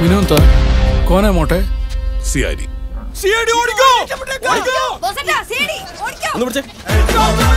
विनोद था कौन है मोटे सीआईडी सीआईडी ओडिको बोसटा सीआईडी ओडिको